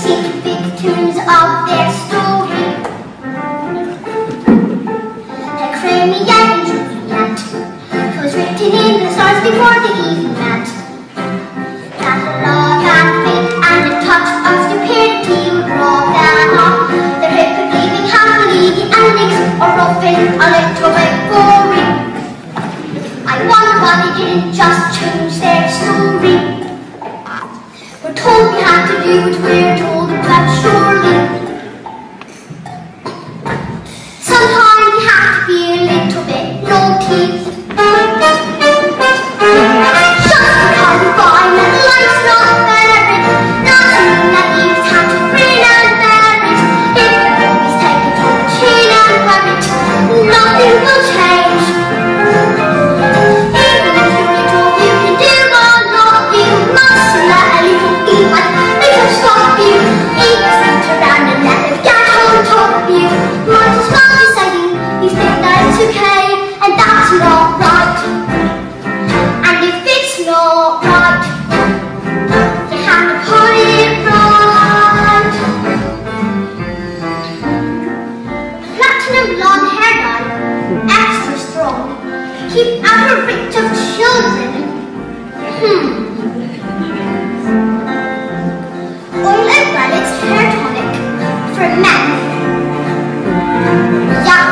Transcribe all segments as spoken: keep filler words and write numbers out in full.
secret victims of their story. Like Romeo and Juliet, 'twas written in the stars before they even met. That love and faith and a touch of stupidity would rob them of their hope of living happily. The endings are often a little bit boring. I wonder why they didn't just change their story. We're told we have to do what we're told, but surely sometimes we have to be a little bit naughty. Just because we find that life's not fair, doesn't mean that you just have to grin and bear it. If you always take it on the chin and wear it, nothing will change. Even if you're little, you can do or not, you mustn't let a little even little stop you. Even sit around and let them get on top of you. Might as well be saying you think that it's okay, and that's not right. And if it's not right, you have to put it right. Platinum blonde hair dye, extra strong, keep out of reach of children. Hmm. Oil and relics hair tonic for men. Yuck.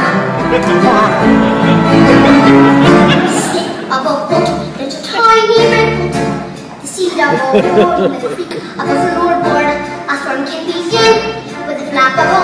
Slip of a boat, there's a tiny ripple. The seed of a board, the freak of a floorboard. A storm can begin with a flap of a